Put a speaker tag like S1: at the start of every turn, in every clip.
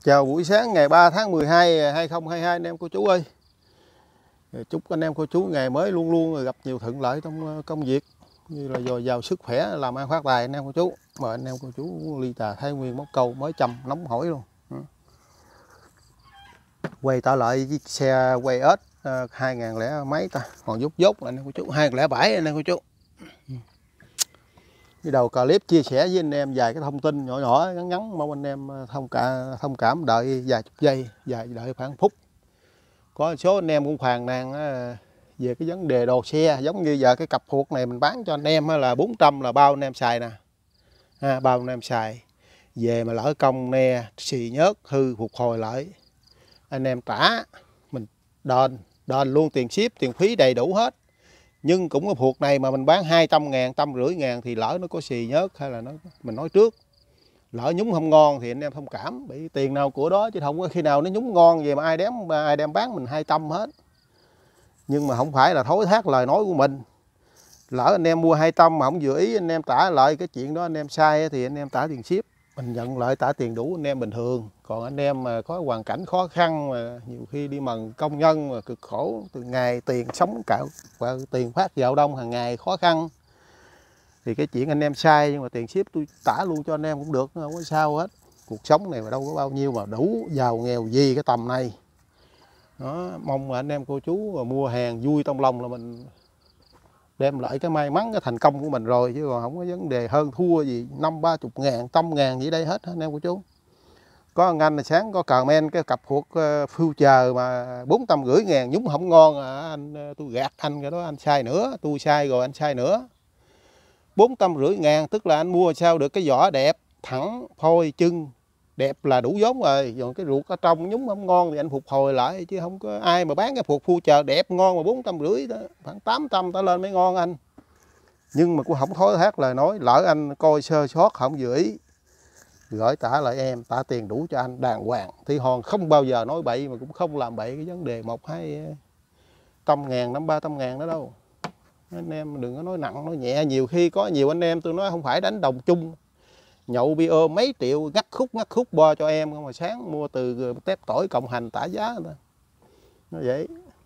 S1: Chào buổi sáng ngày 3 tháng 12 2022 anh em cô chú ơi. Chúc anh em cô chú ngày mới luôn luôn gặp nhiều thuận lợi trong công việc, như là dồi dào sức khỏe, làm ăn phát tài anh em cô chú. Mời anh em cô chú ly trà Thái Nguyên móc câu mới chăm nóng hổi luôn. Quay trở lại chiếc xe quay ếch 2000 lẻ mấy ta, còn dốt anh em cô chú, 2007 anh em cô chú. Cái đầu clip chia sẻ với anh em vài cái thông tin nhỏ nhỏ ngắn, mong anh em thông cảm đợi vài chục giây, đợi khoảng phút. Có số anh em cũng phàn nàn về cái vấn đề đồ xe, giống như giờ cái cặp phuộc này mình bán cho anh em là 400 là bao anh em xài nè, bao anh em xài về mà lỡ công ne xì nhớt hư phục hồi lại anh em trả, mình đền luôn tiền ship tiền phí đầy đủ hết. Nhưng cũng cái phuộc này mà mình bán 200.000 150.000 thì lỡ nó có xì nhớt hay là mình nói trước, lỡ nhúng không ngon thì anh em thông cảm, bị tiền nào của đó, chứ không có khi nào nó nhúng ngon về mà ai đem bán mình 200 hết. Nhưng mà không phải là thối thác lời nói của mình. Lỡ anh em mua 200 mà không vừa ý, anh em trả lại cái chuyện đó anh em sai thì anh em trả tiền ship, mình nhận lại trả tiền đủ anh em bình thường. Còn anh em mà có hoàn cảnh khó khăn mà nhiều khi đi mần công nhân mà cực khổ từ ngày, tiền sống cạo và tiền phát vào đông hàng ngày khó khăn thì cái chuyện anh em sai, nhưng mà tiền ship tôi trả luôn cho anh em cũng được, không có sao hết. Cuộc sống này mà đâu có bao nhiêu mà đủ giàu nghèo gì cái tầm này đó. Mong mà anh em cô chú mà mua hàng vui trong lòng là mình đem lại cái may mắn, cái thành công của mình rồi, chứ còn không có vấn đề hơn thua gì 50-30 ngàn 100.000 gì đây hết anh em cô chú. Có anh là sáng có comment cái cặp phuộc Future mà 450.000 nhúng không ngon anh, tôi gạt anh cái đó, anh sai nữa, tôi sai rồi anh sai nữa. 450.000 tức là anh mua sao được cái vỏ đẹp, thẳng, phôi, chân đẹp là đủ vốn rồi. Còn cái ruột ở trong nhúng không ngon thì anh phục hồi lại, chứ không có ai mà bán cái phuộc Future đẹp ngon mà 450 đó, khoảng 800 trở lên mới ngon anh. Nhưng mà cũng không thối thác lời nói, lỡ anh coi sơ sót không vừa ý, gửi trả lại em, trả tiền đủ cho anh đàng hoàng. Thì Hòn không bao giờ nói bậy mà cũng không làm bậy cái vấn đề 1-200.000 500-300.000 đó đâu. Anh em đừng có nói nặng nói nhẹ. Nhiều khi có nhiều anh em tôi nói không phải đánh đồng chung, nhậu bia mấy triệu ngắt khúc bo cho em, mà sáng mua từ tép tỏi cộng hành trả giá người ta. Nó vậy.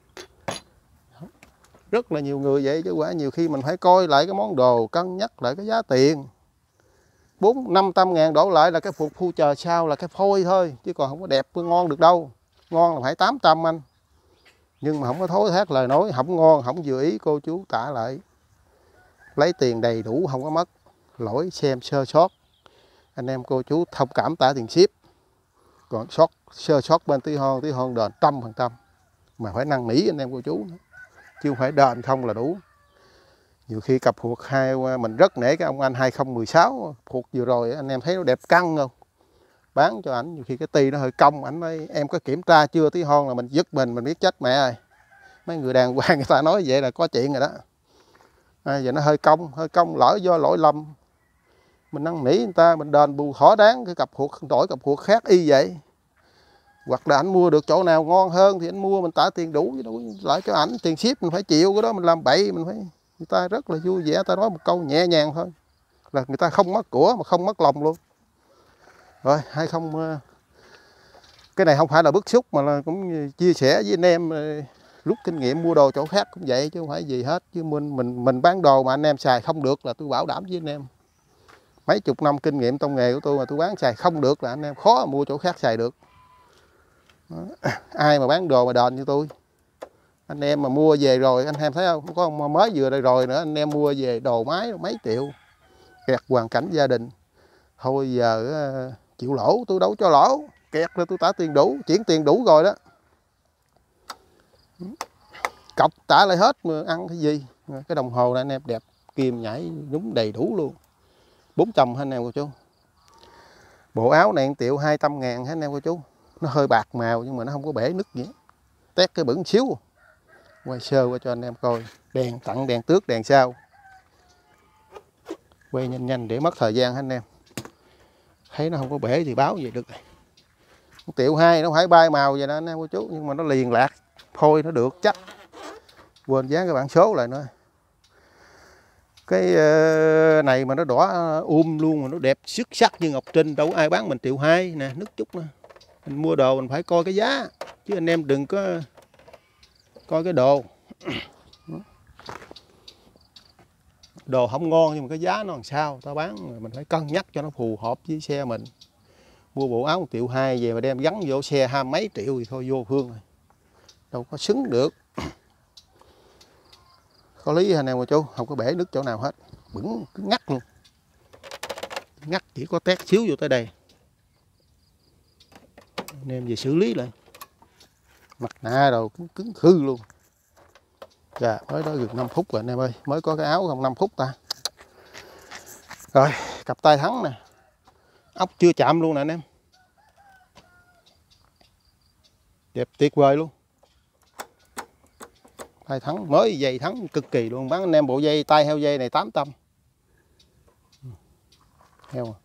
S1: Rất là nhiều người vậy, chứ quả nhiều khi mình phải coi lại cái món đồ, cân nhắc lại cái giá tiền. 400-500.000 đổ lại là cái phuộc Future sau là cái phôi thôi, chứ còn không có đẹp ngon được đâu. Ngon là phải 800 anh. Nhưng mà không có thối thác lời nói, không ngon không vừa ý cô chú trả lại, lấy tiền đầy đủ không có mất. Lỗi xem sơ sót anh em cô chú thông cảm trả tiền ship. Còn sơ sót bên tí hon đền 100%, mà phải năn nỉ anh em cô chú nữa, chứ không phải đền không là đủ. Nhiều khi cặp phuộc mình rất nể cái ông anh 2016 phuộc vừa rồi, anh em thấy nó đẹp căng không, bán cho ảnh nhiều khi cái ti nó hơi cong, ảnh nói em có kiểm tra chưa tí hon là mình dứt mình biết chết mẹ ơi. Mấy người đàng hoàng người ta nói vậy là có chuyện rồi đó. Giờ nó hơi cong lỡ do lỗi lầm, mình năn nỉ người ta, mình đền bù thỏa đáng cái cặp phuộc, đổi cặp phuộc khác y vậy. Hoặc là anh mua được chỗ nào ngon hơn thì anh mua, mình trả tiền đủ chứ đâu lại cho ảnh tiền ship mình phải chịu cái đó. Mình làm bậy mình phải, người ta rất là vui vẻ, ta nói một câu nhẹ nhàng thôi là người ta không mất của mà không mất lòng luôn. Rồi hay không, cái này không phải là bức xúc mà là cũng chia sẻ với anh em rút kinh nghiệm mua đồ chỗ khác cũng vậy, chứ không phải gì hết. Chứ mình bán đồ mà anh em xài không được là tôi bảo đảm với anh em, mấy chục năm kinh nghiệm trong nghề của tôi mà tôi bán xài không được là anh em khó mua chỗ khác xài được. Đó. Ai mà bán đồ mà đền như tôi, anh em mà mua về rồi anh em thấy không, có ông mới vừa đây rồi nữa, anh em mua về đồ máy mấy triệu, kẹt hoàn cảnh gia đình, thôi giờ chịu lỗ, tôi đâu cho lỗ, kẹt là tôi trả tiền đủ, chuyển tiền đủ rồi đó, cọc trả lại hết mà ăn cái gì. Cái đồng hồ này anh em đẹp, kim nhảy nhúng đầy đủ luôn, 400 anh em cô chú. Bộ áo này 1.200.000 anh em cô chú, nó hơi bạc màu nhưng mà nó không có bể nứt gì, tét cái bẩn xíu. Quay sơ qua cho anh em coi, đèn tặng đèn trước đèn sau, quay nhanh để mất thời gian anh em. Thấy nó không có bể thì báo về được. 1,2 triệu nó không phải bay màu vậy đó anh em cô chú, nhưng mà nó liền lạc, phôi nó được chắc. Quên dán cái bảng số lại nữa. Cái này mà nó đỏ luôn mà nó đẹp xuất sắc như ngọc trinh, đâu ai bán mình 1,2 triệu nè, nứt chút nữa. Mình mua đồ mình phải coi cái giá, chứ anh em đừng có coi cái đồ. Đồ không ngon nhưng mà cái giá nó làm sao tao bán, mình phải cân nhắc cho nó phù hợp với xe mình. Mua bộ áo 1,2 triệu về mà đem gắn vô xe 20 mấy triệu thì thôi vô phương rồi, đâu có xứng được. Có lý anh em cô chú, không có bể nứt chỗ nào hết, bững cứ ngắt luôn, ngắt chỉ có tét xíu vô tới đây. Anh em về xử lý lại, mặt nạ đồ cứng khư luôn. Dạ, mới đó gần 5 phút rồi anh em ơi, mới có cái áo không 5 phút ta. Rồi, cặp tay thắng nè, ốc chưa chạm luôn nè anh em. Đẹp tuyệt vời luôn. Tay thắng mới, dây thắng cực kỳ luôn, bán anh em bộ dây tay heo dây này 800. Heo à.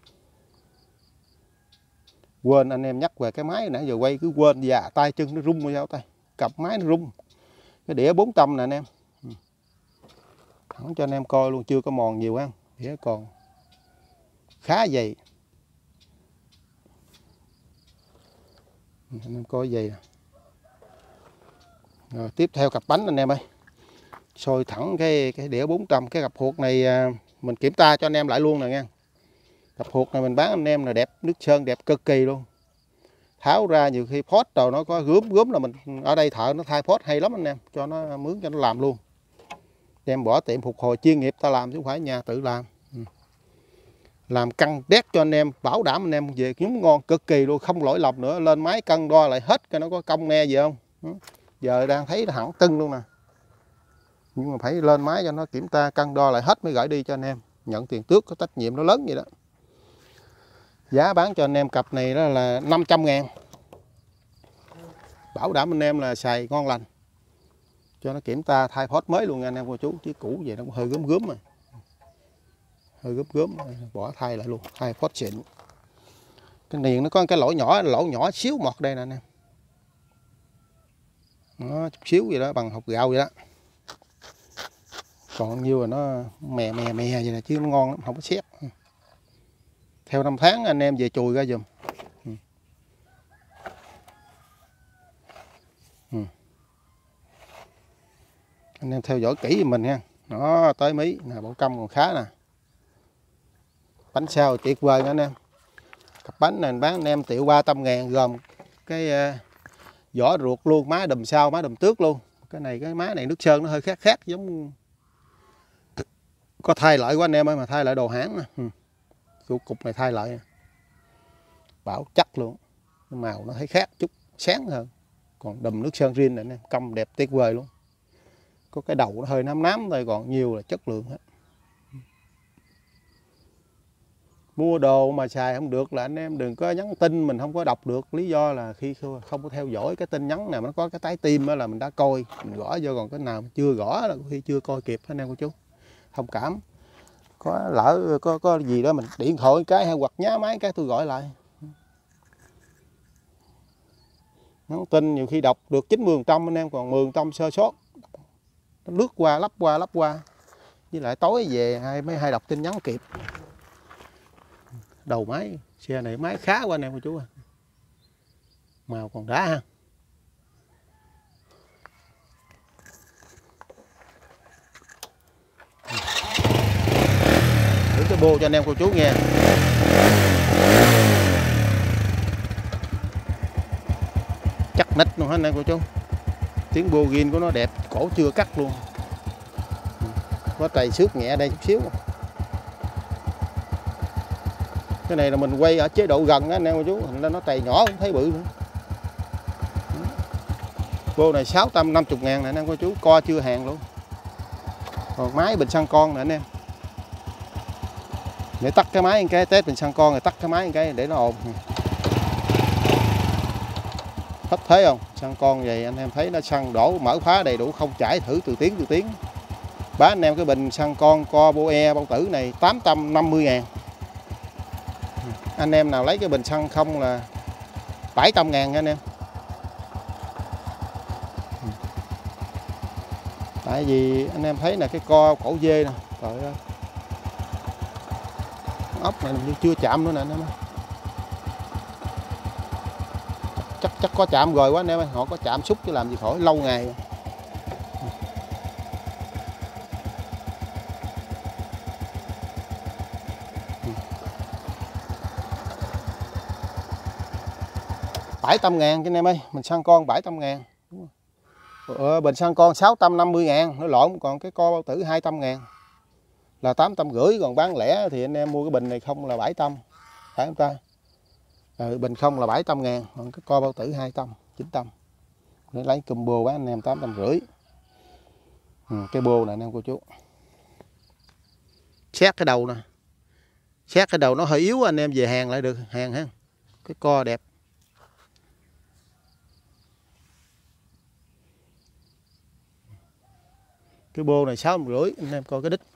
S1: Quên anh em nhắc về cái máy nãy giờ quay cứ quên, dạ tay chân nó rung sao tay, cặp máy nó rung. Cái đĩa 400 nè anh em. Thẳng cho anh em coi luôn, chưa có mòn nhiều ha, đĩa còn khá dày. Anh em coi dày. Rồi tiếp theo cặp bánh anh em ơi. Sôi thẳng cái đĩa 400, cái cặp hột này mình kiểm tra cho anh em lại luôn nè nha. Cặp hột này mình bán anh em là đẹp, nước sơn đẹp cực kỳ luôn. Tháo ra nhiều khi phốt rồi nó có gớm là mình ở đây thợ nó thay phốt hay lắm anh em, cho nó mướn cho nó làm luôn. Đem bỏ tiệm phục hồi chuyên nghiệp ta làm chứ không phải nhà tự làm. Làm cân đét cho anh em, bảo đảm anh em về nhúng ngon cực kỳ luôn, không lỗi lầm nữa. Lên máy cân đo lại hết coi nó có cong nghe gì không. Giờ đang thấy nó hẳn tưng luôn nè, nhưng mà phải lên máy cho nó kiểm tra cân đo lại hết mới gửi đi cho anh em, nhận tiền tước, có trách nhiệm nó lớn vậy đó. Giá bán cho anh em cặp này đó là 500.000. Bảo đảm anh em là xài ngon lành, cho nó kiểm tra thay phốt mới luôn anh em cô chú, chứ cũ vậy nó cũng hơi gớm rồi, hơi gớm bỏ thay lại luôn, thay phốt xịn. Cái niền nó có cái lỗ nhỏ xíu mọt đây nè anh em, nó chút xíu vậy đó, bằng hột gạo vậy đó. Còn nhiêu là nó mè vậy nè, chứ nó ngon lắm, không có xét. Theo năm tháng anh em về chùi ra giùm. Anh em theo dõi kỹ giùm mình nha. Nó tới mí nè, bộ căm còn khá nè. Bánh sao tuyệt vời nha anh em. Cặp bánh này mình bán anh em 1.300.000, gồm cái vỏ ruột luôn, má đùm sau, má đùm trước luôn. Cái này cái má này nước sơn nó hơi khác giống, có thay lại của anh em ơi, mà thay lại đồ hãng nè. Cục này thay lại bảo chắc luôn, cái màu nó thấy khác chút, sáng hơn. Còn đùm nước sơn riêng này anh em, cong đẹp tuyệt vời luôn. Có cái đầu nó hơi nám thôi, còn nhiều là chất lượng hết. Mua đồ mà xài không được là anh em đừng có nhắn tin mình không có đọc được, lý do là khi không có theo dõi cái tin nhắn nào nó có cái trái tim đó là mình đã coi, mình gõ vô, còn cái nào chưa gõ là khi chưa coi kịp anh em cô chú, thông cảm. Có lỡ có gì đó mình điện thoại cái hay hoặc nhá máy cái tôi gọi lại. Nhắn tin nhiều khi đọc được 90% anh em, còn 10% sơ sót, nó lướt qua lắp qua, với lại tối về mới hay đọc tin nhắn kịp. Đầu máy xe này máy khá quá anh em cô chú, màu còn đá ha. Thử cái bô cho anh em cô chú nghe. Chắc nít luôn hết anh em cô chú. Tiếng bô gin của nó đẹp, cổ chưa cắt luôn, có trầy xước nhẹ đây chút xíu. Cái này là mình quay ở chế độ gần á anh em cô chú, nên nó trầy nhỏ cũng thấy bự nữa. Bô này 650.000 nè anh em cô chú, co chưa hàng luôn. Còn máy bình xăng con nè anh em. Để tắt cái máy cái test bình xăng con rồi tắt cái máy cái để nó ồn. Thích thế không? Xăng con vậy anh em thấy nó xăng đổ mở khóa đầy đủ, không chảy, thử từ tiếng. Bán anh em cái bình xăng con co boe bao tử này 850.000. Anh em nào lấy cái bình xăng không là 700.000 nha anh em. Tại vì anh em thấy là cái co cổ dê nè, trời ơi. Ốc này như chưa chạm nữa nè anh em. chắc có chạm rồi quá anh em ơi, họ có chạm xúc chứ làm gì khỏi, lâu ngày. Bảy trăm ngàn cho anh em ơi, mình săn con 700 ngàn. Bình săn con 650 ngàn, nó lộn, còn cái co bao tử 200 ngàn là 850, còn bán lẻ thì anh em mua cái bình này không là 700, phải không ta? Bình không là 700 ngàn, còn cái co bao tử 200, 900. Để lấy combo bán anh em 850. Cái bô này anh em cô chú. Xét cái đầu nè. Xét cái đầu nó hơi yếu, anh em về hàng lại được, hàng ha. Cái co đẹp. Cái bô này 650, anh em coi cái đít.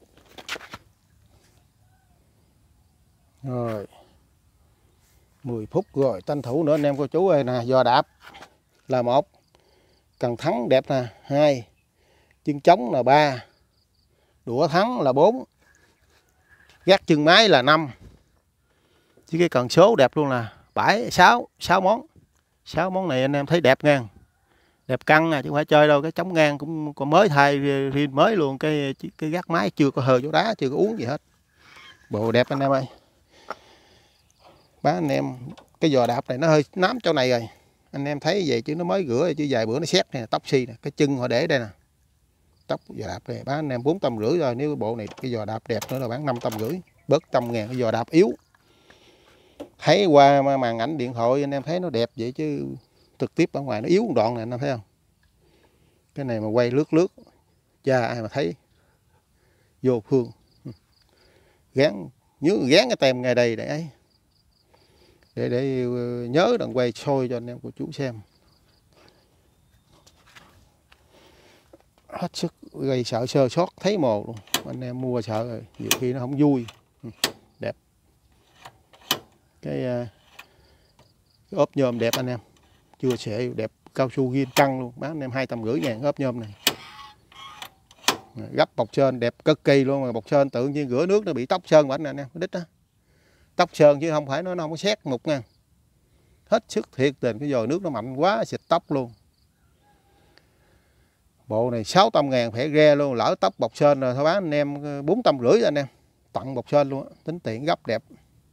S1: Rồi 10 phút rồi, tranh thủ nữa anh em cô chú ơi nè. Giò đạp là 1, cần thắng đẹp nè 2, chân trống là 3, đũa thắng là 4, gác chân máy là 5, chứ cái cần số đẹp luôn là 6 món. 6 món này anh em thấy đẹp ngang, đẹp căng chứ không phải chơi đâu. Cái chống ngang cũng còn mới thay riêng mới luôn, cái gác máy chưa có hờ chỗ đá, chưa có uống gì hết. Bộ đẹp anh em ơi. Bán anh em cái giò đạp này nó hơi nám chỗ này rồi, anh em thấy vậy chứ nó mới rửa, chứ vài bữa nó xét nè, tóc xi nè, cái chân họ để đây nè, tóc giò đạp này bán anh em 450 rồi. Nếu bộ này cái giò đạp đẹp nữa là bán 550, bớt 100 ngàn. Cái giò đạp yếu, thấy qua màn ảnh điện thoại anh em thấy nó đẹp vậy chứ trực tiếp ở ngoài nó yếu một đoạn này, anh em thấy không? Cái này mà quay lướt cha ai mà thấy vô phương. Gán cái tem ngay đây để ấy, để nhớ đừng quay soi cho anh em của chú xem. Hết sức gây sợ sơ sót thấy mồ luôn, anh em mua sợ rồi nhiều khi nó không vui. Đẹp. Cái ốp nhôm đẹp anh em, chưa sệ đẹp, cao su ghiên căng luôn, bán anh em 250 ngàn ốp nhôm này. Gấp bọc sơn đẹp cực kỳ luôn, mà bọc sơn tự nhiên rửa nước nó bị tóc sơn bảnh nè anh em, cái đít đó tóc sơn chứ không phải nó không có xét mục nha. Hết sức thiệt tình, cái dồi nước nó mạnh quá xịt tóc luôn. Bộ này 600 ngàn phải ghe luôn, lỡ tóc bọc sơn rồi thôi bán anh em 450 anh em, tặng bọc sơn luôn, tính tiện gấp đẹp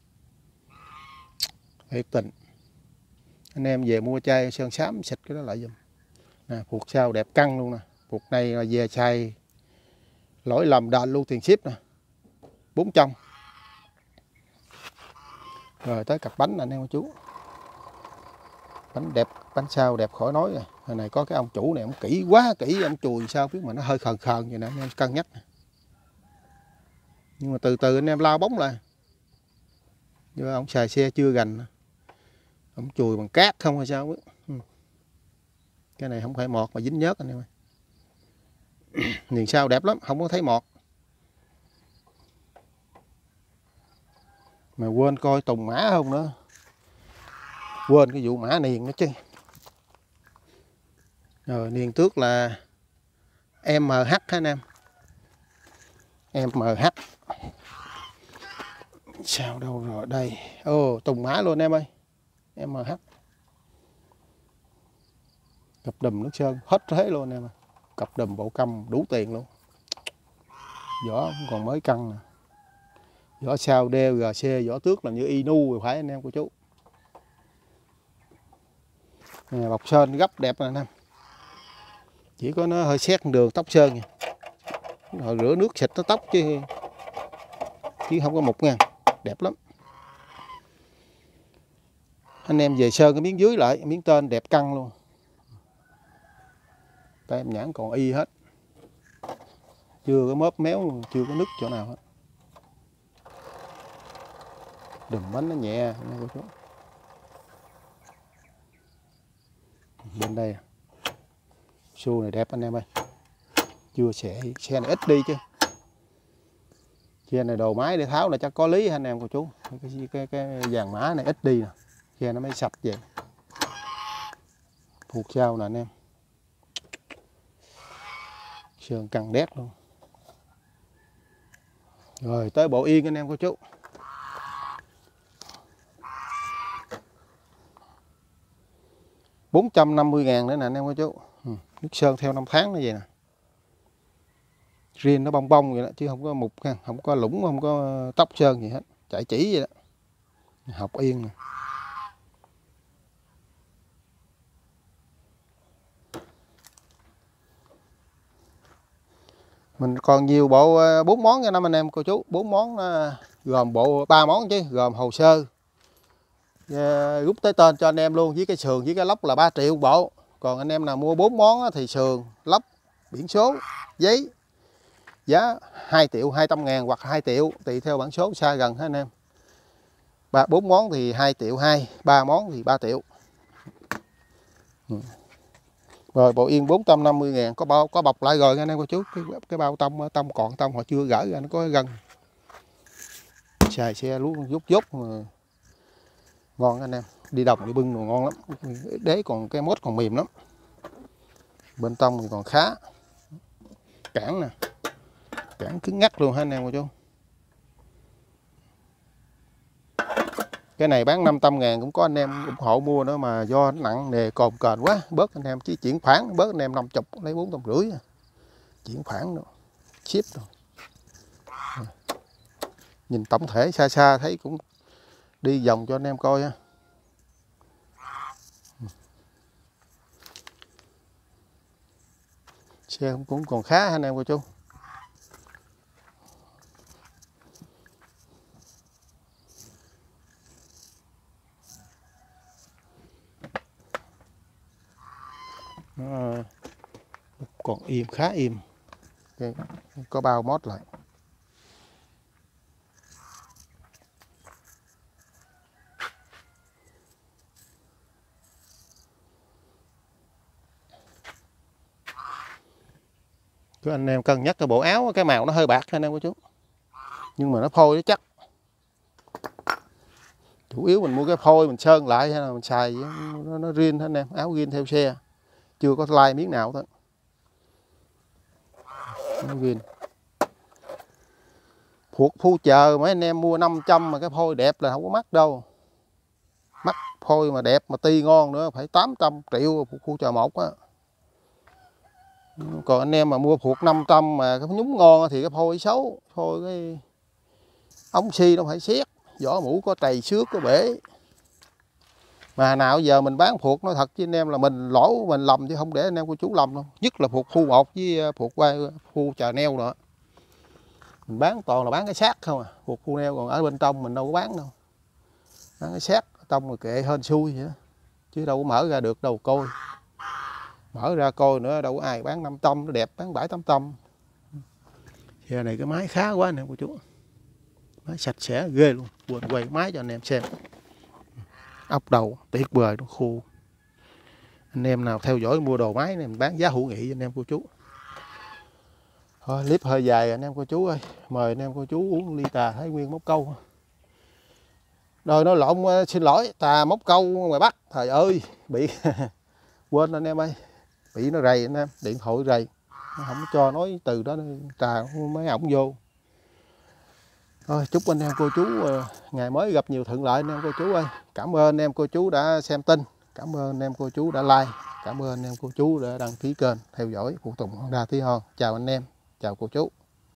S1: thiệt tình. Anh em về mua chai sơn xám xịt cái đó lại giùm nè. Phuộc sau đẹp căng luôn nè, phuộc này là về xài lỗi lầm đền luôn tiền ship nè, 400. Rồi tới cặp bánh anh em cô chú. Bánh đẹp, bánh sao đẹp khỏi nói rồi. Hồi này có cái ông chủ này ông kỹ quá kỹ, ông chùi sao biết mà nó hơi khờn khờn vậy nè anh em cân nhắc. Nhưng mà từ từ anh em lao bóng lại. Nhưng ông xài xe chưa gành, ông chùi bằng cát không hay sao biết. Cái này không phải mọt mà dính nhớt anh em ơi. Nhìn sao đẹp lắm, không có thấy mọt. Mà quên coi tùng mã không nữa, quên cái vụ mã niền nữa chứ. Rồi niền tước là MH anh em, MH. Sao đâu rồi đây, tùng mã luôn em ơi, MH. Cặp đùm nước sơn hết thế luôn em ơi, cặp đùm bộ căm đủ tiền luôn. Vỏ còn mới căng nè, vỏ sao đeo GC, vỏ tước làm như Inu rồi phải anh em cô chú. Nè, bọc sơn gấp đẹp nè anh em, chỉ có nó hơi xét đường tóc sơn nha. Hồi rửa nước xịt nó tóc chứ không có mục nha, đẹp lắm. Anh em về sơn cái miếng dưới lại, miếng tên đẹp căng luôn. Tem nhãn còn y hết, chưa có móp méo luôn, chưa có nứt chỗ nào hết. Đùm bánh nó nhẹ nha cô chú. Bên đây xu này đẹp anh em ơi, chưa xe này ít đi chứ. Xe này đồ máy để tháo là chắc có lý anh em cô chú. Cái vàng mã này ít đi nè, xe nó mới sạch vậy. Phuộc sau nè anh em, sơn căng đét luôn. Rồi tới bộ yên anh em cô chú. 450.000 nữa nè anh em cô chú. Nước sơn theo năm tháng nó vậy nè. Riêng nó bong bong vậy đó chứ không có mục ha, không có lũng, không có tóc sơn gì hết, chạy chỉ vậy đó. Học yên nè. Mình còn nhiều bộ 4 món cho năm anh em cô chú. 4 món gồm bộ 3 món chứ, gồm hồ sơ rút tới tên cho anh em luôn, với cái sườn với cái lốc là 3 triệu bộ. Còn anh em nào mua 4 món thì sườn, lốc, biển số, giấy giá 2 triệu 200 ngàn hoặc 2 triệu tùy theo bản số xa gần hết anh em. 4 món thì 2 triệu 2, 3 món thì 3 triệu. Rồi bộ yên 450.000 có bọc lại rồi anh em cô chú. Cái bao tông còn họ chưa gỡ ra, nó có gân. Xài xe luôn rút mà ngon anh em. Đi đồng đi bưng rồi ngon lắm. Đế còn cái mốt còn mềm lắm. Bên tông thì còn khá. Cản nè. Cản cứng ngắt luôn ha anh em cô chú. Cái này bán 500.000 cũng có anh em ủng hộ mua nữa, mà do nó nặng nề cồn kềnh quá, bớt anh em, chứ chuyển khoản bớt anh em 50 lấy 450. Chuyển khoản nữa, ship rồi. Nhìn tổng thể xa xa thấy cũng đi vòng cho anh em coi ha. Xe cũng còn khá anh em cô chú. Còn im, khá im. Có bao mót lại. Cứ anh em cân nhắc cái bộ áo, cái màu nó hơi bạc anh em cô chú, nhưng mà nó phôi nó chắc. Chủ yếu mình mua cái phôi mình sơn lại hay là mình xài nó riêng anh em, áo riêng theo xe, chưa có like miếng nào thôi. Nó riêng. Thuộc phu chờ mấy anh em mua 500 mà cái phôi đẹp là không có mắc đâu. Mắc phôi mà đẹp mà ti ngon nữa phải 800 triệu phục phu chờ một á. Còn anh em mà mua phục 500 mà cái nhúng ngon thì cái phôi xấu, phôi cái ống xi nó phải xét, vỏ mũ có trầy xước có bể. Mà nào giờ mình bán phục nói thật với anh em là mình lỗ mình lầm chứ không để anh em cô chú lầm đâu. Nhất là phục phu 1 với phục phu chờ neo nữa. Mình bán toàn là bán cái xác không à, phục phu neo còn ở bên trong mình đâu có bán đâu. Bán cái xác trong rồi kệ hên xui vậy đó. Chứ đâu có mở ra được đâu coi. Mở ra coi nữa đâu có ai bán 500 nó đẹp, bán 700-800. Xe này cái máy khá quá anh em cô chú. Máy sạch sẽ ghê luôn. Quên quay máy cho anh em xem. Ốc đầu tuyệt vời, nó khô. Anh em nào theo dõi mua đồ máy này mình bán giá hữu nghị anh em cô chú. Thôi clip hơi dài anh em cô chú ơi. Mời anh em cô chú uống ly trà Thái Nguyên Móc Câu. Rồi nói lộn, xin lỗi, trà Móc Câu ngoài Bắc. Trời ơi, bị quên anh em ơi. Bị nó rầy anh em, điện thoại rầy. Nó không cho nói từ đó trà mấy ổng vô. Thôi chúc anh em cô chú ngày mới gặp nhiều thuận lợi anh em cô chú ơi. Cảm ơn anh em cô chú đã xem tin. Cảm ơn anh em cô chú đã like. Cảm ơn anh em cô chú đã đăng ký kênh theo dõi phụ tùng Honda Tí Hon. Chào anh em, chào cô chú.